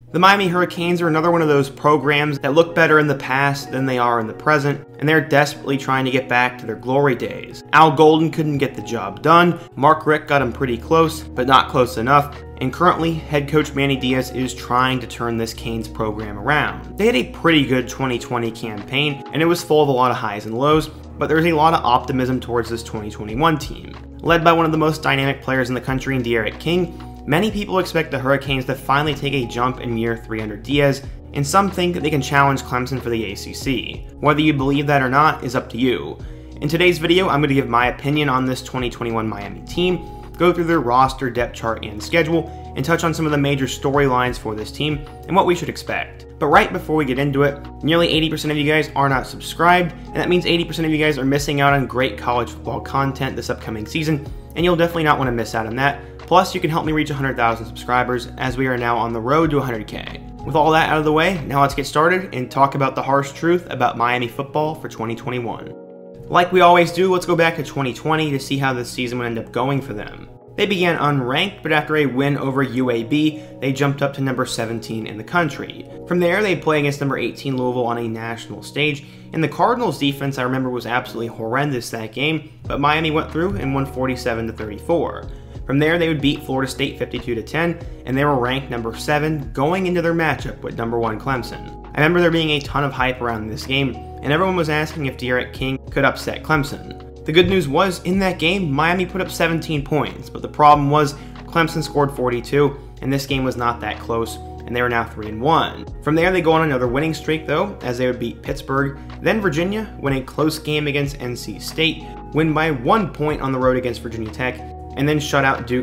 The Miami Hurricanes are another one of those programs that look better in the past than they are in the present, and they're desperately trying to get back to their glory days. Al Golden couldn't get the job done, Mark Richt got him pretty close, but not close enough, and currently, head coach Manny Diaz is trying to turn this Canes program around. They had a pretty good 2020 campaign, and it was full of a lot of highs and lows, but there's a lot of optimism towards this 2021 team. Led by one of the most dynamic players in the country in D'Eriq King, many people expect the Hurricanes to finally take a jump in year 3 under Diaz, and some think that they can challenge Clemson for the ACC. Whether you believe that or not is up to you. In today's video, I'm going to give my opinion on this 2021 Miami team, go through their roster, depth chart, and schedule, and touch on some of the major storylines for this team and what we should expect. But right before we get into it, nearly 80% of you guys are not subscribed, and that means 80% of you guys are missing out on great college football content this upcoming season, and you'll definitely not want to miss out on that. Plus, you can help me reach 100,000 subscribers as we are now on the road to 100K. With all that out of the way, now let's get started and talk about the harsh truth about Miami football for 2021. Like we always do, let's go back to 2020 to see how this season would end up going for them. They began unranked, but after a win over UAB, they jumped up to number 17 in the country. From there, they'd play against number 18 Louisville on a national stage, and the Cardinals' defense, I remember, was absolutely horrendous that game, but Miami went through and won 47-34. From there, they would beat Florida State 52-10, and they were ranked number 7 going into their matchup with number 1 Clemson. I remember there being a ton of hype around this game, and everyone was asking if D'Eriq King could upset Clemson. The good news was, in that game, Miami put up 17 points, but the problem was Clemson scored 42, and this game was not that close, and they were now 3-1. From there, they go on another winning streak, though, as they would beat Pittsburgh, then Virginia, win a close game against NC State, win by 1 point on the road against Virginia Tech, and then shut out Duke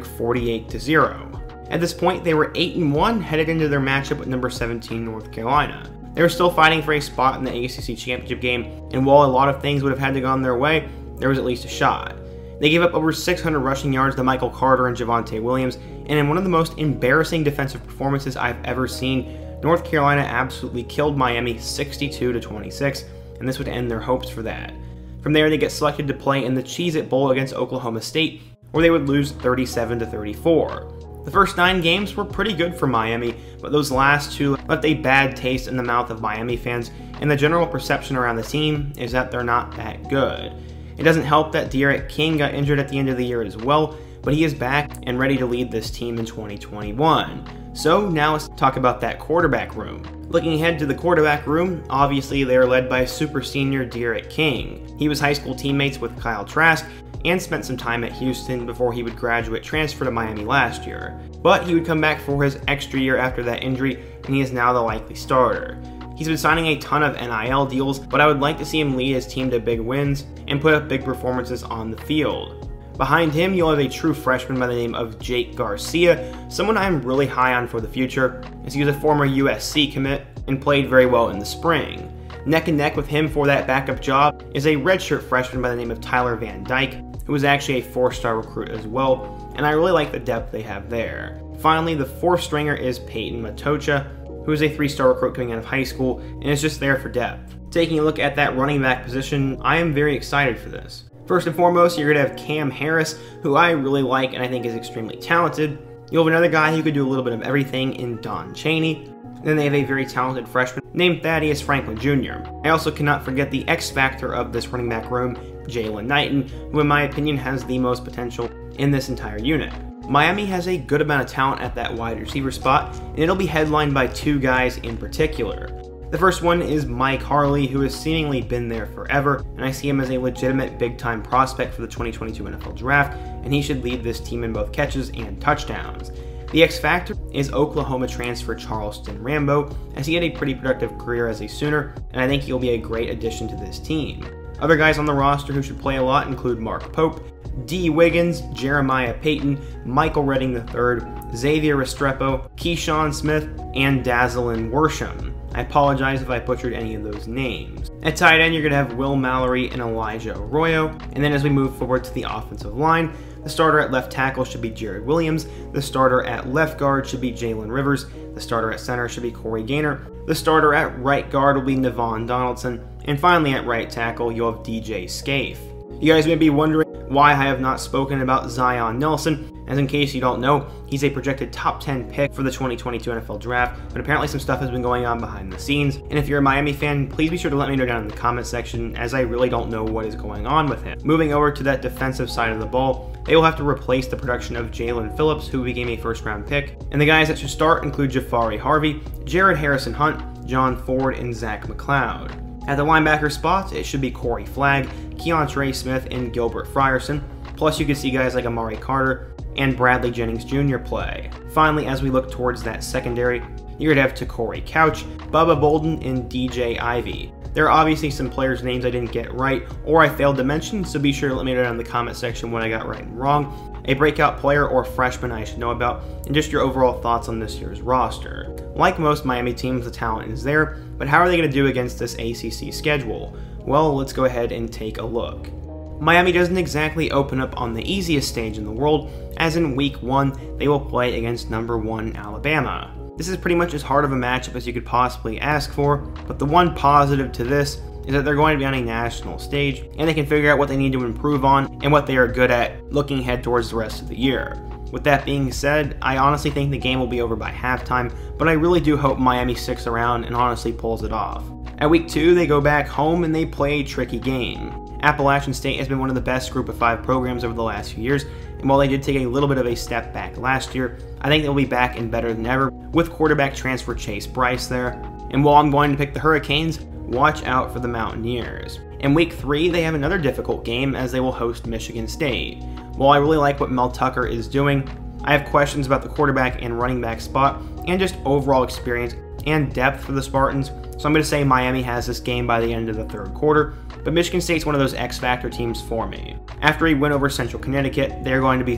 48-0. At this point, they were 8-1, headed into their matchup with number 17 North Carolina. They were still fighting for a spot in the ACC championship game, and while a lot of things would have had to go their way, there was at least a shot. They gave up over 600 rushing yards to Michael Carter and Javonte Williams, and in one of the most embarrassing defensive performances I've ever seen, North Carolina absolutely killed Miami 62-26, and this would end their hopes for that. From there, they get selected to play in the Cheez-It Bowl against Oklahoma State, where they would lose 37-34. The first 9 games were pretty good for Miami, but those last 2 left a bad taste in the mouth of Miami fans, and the general perception around the team is that they're not that good. It doesn't help that D'Eriq King got injured at the end of the year as well, but he is back and ready to lead this team in 2021. So now let's talk about that quarterback room. Looking ahead to the quarterback room, obviously they are led by super senior D'Eriq King. He was high school teammates with Kyle Trask and spent some time at Houston before he would graduate transfer to Miami last year. But he would come back for his extra year after that injury, and he is now the likely starter. He's been signing a ton of NIL deals, but I would like to see him lead his team to big wins and put up big performances on the field. Behind him, you'll have a true freshman by the name of Jake Garcia, someone I'm really high on for the future, as he was a former USC commit and played very well in the spring. Neck and neck with him for that backup job is a redshirt freshman by the name of Tyler Van Dyke, who was actually a 4-star recruit as well, and I really like the depth they have there. Finally, the 4th stringer is Peyton Matocha, who is a 3-star recruit coming out of high school and is just there for depth. Taking a look at that running back position, I am very excited for this. First and foremost, you're going to have Cam Harris, who I really like and I think is extremely talented. You'll have another guy who could do a little bit of everything in Don Chaney. Then they have a very talented freshman named Thaddeus Franklin Jr. I also cannot forget the X factor of this running back room, Jalen Knighton, who in my opinion has the most potential in this entire unit. Miami has a good amount of talent at that wide receiver spot, and it'll be headlined by 2 guys in particular. The first one is Mike Harley, who has seemingly been there forever, and I see him as a legitimate big-time prospect for the 2022 NFL Draft, and he should lead this team in both catches and touchdowns. The X factor is Oklahoma transfer Charleston Rambo, as he had a pretty productive career as a Sooner, and I think he'll be a great addition to this team. Other guys on the roster who should play a lot include Mark Pope, D. Wiggins, Jeremiah Payton, Michael Redding III, Xavier Restrepo, Keyshawn Smith, and Dazzlin Worsham. I apologize if I butchered any of those names. At tight end, you're going to have Will Mallory and Elijah Arroyo, and then as we move forward to the offensive line, the starter at left tackle should be Jared Williams, the starter at left guard should be Jalen Rivers, the starter at center should be Corey Gaynor, the starter at right guard will be Navon Donaldson, and finally at right tackle, you'll have DJ Scaife. You guys may be wondering why I have not spoken about Zion Nelson, as in case you don't know, he's a projected top 10 pick for the 2022 NFL Draft, but apparently some stuff has been going on behind the scenes, and if you're a Miami fan, please be sure to let me know down in the comment section, as I really don't know what is going on with him. Moving over to that defensive side of the ball, they will have to replace the production of Jalen Phillips, who became a first-round pick, and the guys that should start include Jafari Harvey, Jared Harrison Hunt, John Ford, and Zach McLeod. At the linebacker spots, it should be Corey Flagg, Keontre Smith, and Gilbert Frierson, plus you can see guys like Amari Carter and Bradley Jennings Jr. play. Finally, as we look towards that secondary, you're going to have Te'Cory Couch, Bubba Bolden, and DJ Ivy. There are obviously some players' names I didn't get right, or I failed to mention, so be sure to let me know down in the comment section what I got right and wrong, a breakout player or freshman I should know about, and just your overall thoughts on this year's roster. Like most Miami teams, the talent is there, but how are they going to do against this ACC schedule? Well, let's go ahead and take a look. Miami doesn't exactly open up on the easiest stage in the world, as in Week 1, they will play against number 1 Alabama. This is pretty much as hard of a matchup as you could possibly ask for, but the one positive to this is that they're going to be on a national stage, and they can figure out what they need to improve on and what they are good at looking ahead towards the rest of the year. With that being said, I honestly think the game will be over by halftime, but I really do hope Miami sticks around and honestly pulls it off. At Week 2, they go back home and they play a tricky game. Appalachian State has been one of the best Group of 5 programs over the last few years, and while they did take a little bit of a step back last year, I think they'll be back and better than ever with quarterback transfer Chase Bryce there. And while I'm going to pick the Hurricanes, watch out for the Mountaineers. In Week 3, they have another difficult game as they will host Michigan State. While I really like what Mel Tucker is doing, I have questions about the quarterback and running back spot and just overall experience and depth for the Spartans, so I'm going to say Miami has this game by the end of the third quarter, but Michigan State's one of those X-Factor teams for me. After a win over Central Connecticut, they're going to be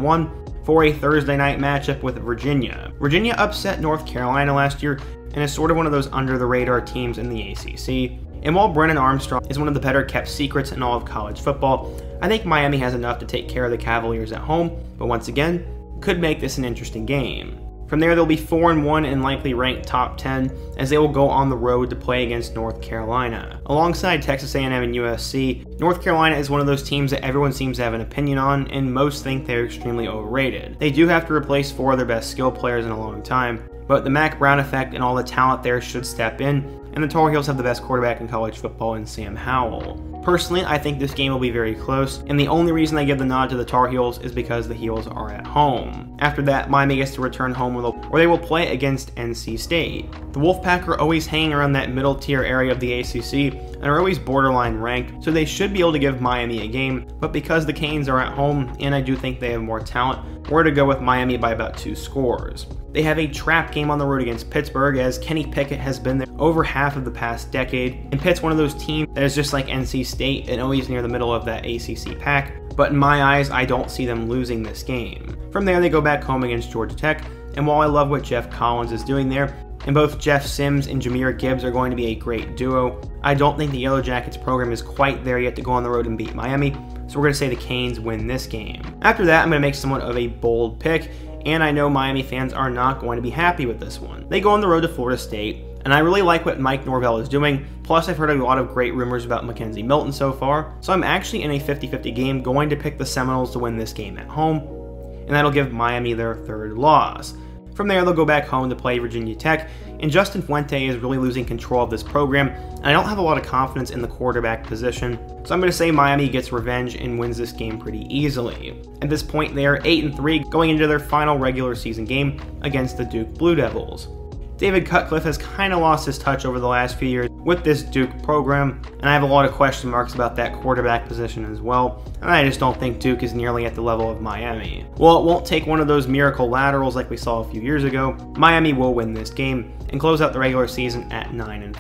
3-1 for a Thursday night matchup with Virginia. Virginia upset North Carolina last year and is sort of one of those under-the-radar teams in the ACC, and while Brennan Armstrong is one of the better kept secrets in all of college football, I think Miami has enough to take care of the Cavaliers at home, but once again, could make this an interesting game. From there, they'll be 4-1 and likely ranked top 10 as they will go on the road to play against North Carolina. Alongside Texas A&M and USC, North Carolina is one of those teams that everyone seems to have an opinion on, and most think they're extremely overrated. They do have to replace 4 of their best skill players in a long time, but the Mac Brown effect and all the talent there should step in, and the Tar Heels have the best quarterback in college football in Sam Howell. Personally, I think this game will be very close, and the only reason I give the nod to the Tar Heels is because the Heels are at home. After that, Miami gets to return home where they will play against NC State. The Wolfpack are always hanging around that middle tier area of the ACC and are always borderline ranked, so they should be able to give Miami a game, but because the Canes are at home, and I do think they have more talent, we're to go with Miami by about 2 scores. They have a trap game on the road against Pittsburgh, as Kenny Pickett has been there over half of the past decade, and Pitt's one of those teams that is just like NC State and always near the middle of that ACC pack, but in my eyes, I don't see them losing this game. From there, they go back home against Georgia Tech, and while I love what Jeff Collins is doing there, and both Jeff Sims and Jahmyr Gibbs are going to be a great duo, I don't think the Yellow Jackets program is quite there yet to go on the road and beat Miami, so we're going to say the Canes win this game. After that, I'm going to make somewhat of a bold pick, and I know Miami fans are not going to be happy with this one. They go on the road to Florida State, and I really like what Mike Norvell is doing, plus I've heard a lot of great rumors about Mackenzie Milton so far, so I'm actually in a 50-50 game going to pick the Seminoles to win this game at home, and that'll give Miami their 3rd loss. From there, they'll go back home to play Virginia Tech, and Justin Fuente is really losing control of this program, and I don't have a lot of confidence in the quarterback position, so I'm going to say Miami gets revenge and wins this game pretty easily. At this point, they are 8-3 going into their final regular season game against the Duke Blue Devils. David Cutcliffe has kind of lost his touch over the last few years with this Duke program, and I have a lot of question marks about that quarterback position as well, and I just don't think Duke is nearly at the level of Miami. While it won't take one of those miracle laterals like we saw a few years ago, Miami will win this game and close out the regular season at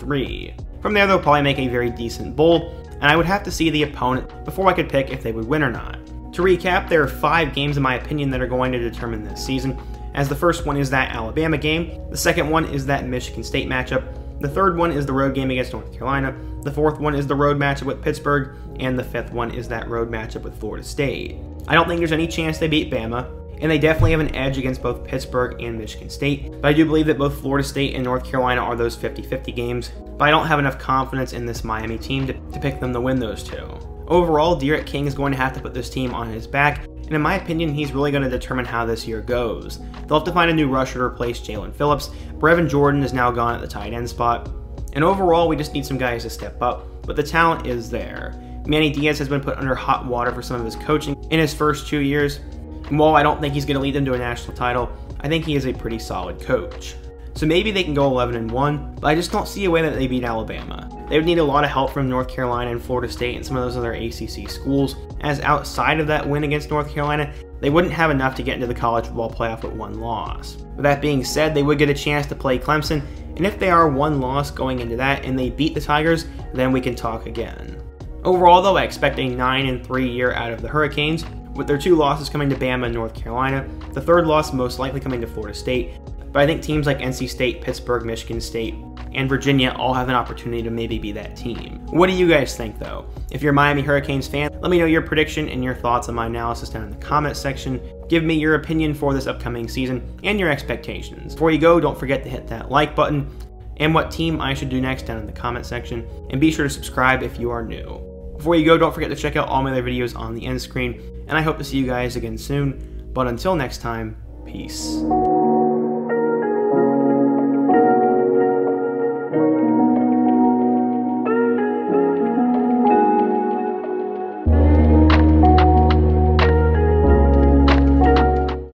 9-3. From there, they'll probably make a very decent bowl, and I would have to see the opponent before I could pick if they would win or not. To recap, there are 5 games in my opinion that are going to determine this season, as the first one is that Alabama game, the second one is that Michigan State matchup, the third one is the road game against North Carolina, the fourth one is the road matchup with Pittsburgh, and the fifth one is that road matchup with Florida State. I don't think there's any chance they beat Bama, and they definitely have an edge against both Pittsburgh and Michigan State, but I do believe that both Florida State and North Carolina are those 50-50 games, but I don't have enough confidence in this Miami team to pick them to win those 2. Overall, Derek King is going to have to put this team on his back, and in my opinion, he's really going to determine how this year goes. They'll have to find a new rusher to replace Jalen Phillips. Brevin Jordan is now gone at the tight end spot, and overall, we just need some guys to step up, but the talent is there. Manny Diaz has been put under hot water for some of his coaching in his first 2 years, and while I don't think he's going to lead them to a national title, I think he is a pretty solid coach. So maybe they can go 11-1, but I just don't see a way that they beat Alabama. They would need a lot of help from North Carolina and Florida State and some of those other ACC schools, as outside of that win against North Carolina, they wouldn't have enough to get into the college football playoff with one loss. With that being said, they would get a chance to play Clemson, and if they are one loss going into that and they beat the Tigers, then we can talk again. Overall though, I expect a 9-3 year out of the Hurricanes, with their 2 losses coming to Bama and North Carolina, the 3rd loss most likely coming to Florida State, but I think teams like NC State, Pittsburgh, Michigan State, and Virginia all have an opportunity to maybe be that team. What do you guys think though? If you're a Miami Hurricanes fan, let me know your prediction and your thoughts on my analysis down in the comments section. Give me your opinion for this upcoming season and your expectations. Before you go, don't forget to hit that like button and what team I should do next down in the comment section, and be sure to subscribe if you are new. Before you go, don't forget to check out all my other videos on the end screen, and I hope to see you guys again soon. But until next time, peace.